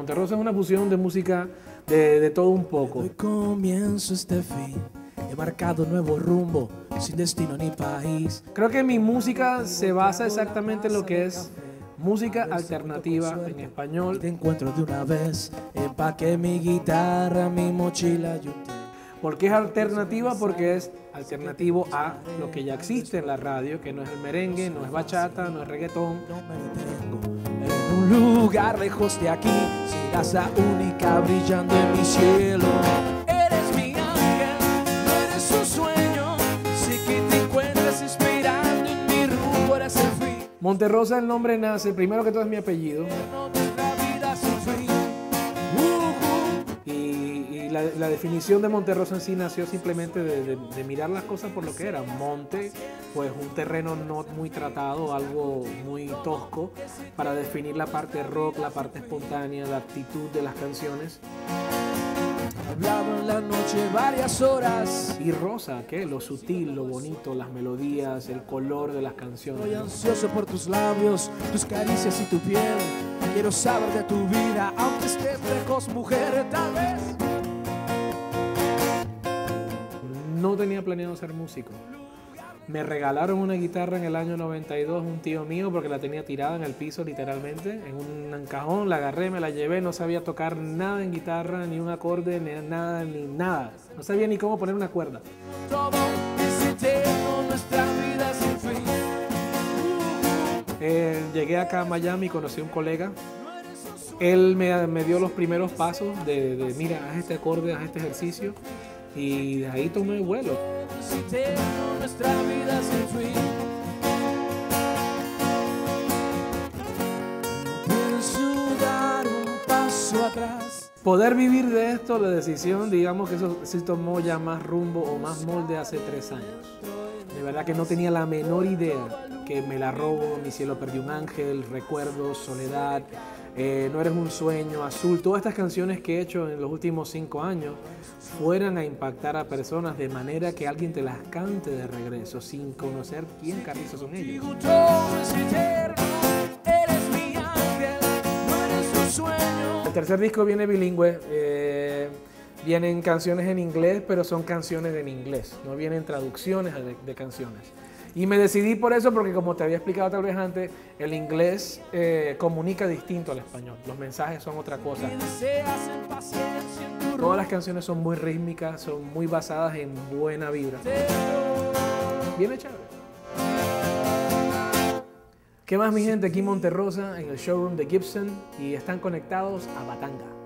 Monterrosa es una fusión de música de todo un poco. Hoy comienzo este fin, he marcado nuevo rumbo, sin destino ni país. Creo que mi música se basa exactamente en lo que es música alternativa en español. Te encuentro de una vez, empaqué mi guitarra, mi mochila y un té. ¿Por qué es alternativa? Porque es alternativo a lo que ya existe en la radio, que no es el merengue, no es bachata, no es reggaetón. No me detengo en un lugar lejos de aquí, serás la única brillando en mi cielo. Eres mi ángel, no eres un sueño, sé que te encuentras inspirando en mi rumbo, eres el fin. Monterrosa, el nombre nace, primero que todo es mi apellido. Nuestra vida sin fin. Y la definición de Monterrosa en sí nació simplemente de mirar las cosas por lo que era. Monte, pues un terreno no muy tratado, algo muy tosco, para definir la parte rock, la parte espontánea, la actitud de las canciones. Hablaba en la noche varias horas. Y rosa, ¿qué? Lo sutil, lo bonito, las melodías, el color de las canciones. Estoy ansioso por tus labios, tus caricias y tu piel. Quiero saber de tu vida, aunque estés lejos, mujer, tal vez. No tenía planeado ser músico. Me regalaron una guitarra en el año 92, un tío mío, porque la tenía tirada en el piso literalmente, en un cajón, la agarré, me la llevé, no sabía tocar nada en guitarra, ni un acorde, ni nada. No sabía ni cómo poner una cuerda. Todo es eterno, nuestra vida sin fin. Llegué acá a Miami, conocí a un colega. Él me dio los primeros pasos de mira, haz este acorde, haz este ejercicio. Y de ahí tomé vuelo. Es eterno, nuestra vida sin fin. No pienso dar un paso atrás. Poder vivir de esto, la decisión, digamos que eso sí tomó ya más rumbo o más molde hace 3 años. De verdad que no tenía la menor idea que Me la robo, Mi cielo perdió un ángel, Recuerdos, Soledad, No eres un sueño, Azul, todas estas canciones que he hecho en los últimos 5 años fueran a impactar a personas de manera que alguien te las cante de regreso sin conocer quién carrizo son ellos. Todo es eterno, eres mi ángel, no eres un sueño. El tercer disco viene bilingüe, vienen canciones en inglés, pero son canciones en inglés, no vienen traducciones de canciones. Y me decidí por eso porque, como te había explicado tal vez antes, el inglés comunica distinto al español. Los mensajes son otra cosa. Todas las canciones son muy rítmicas, son muy basadas en buena vibra. Bien chévere. ¿Qué más, mi gente? Aquí en Monterrosa, en el showroom de Gibson, y están conectados a Batanga.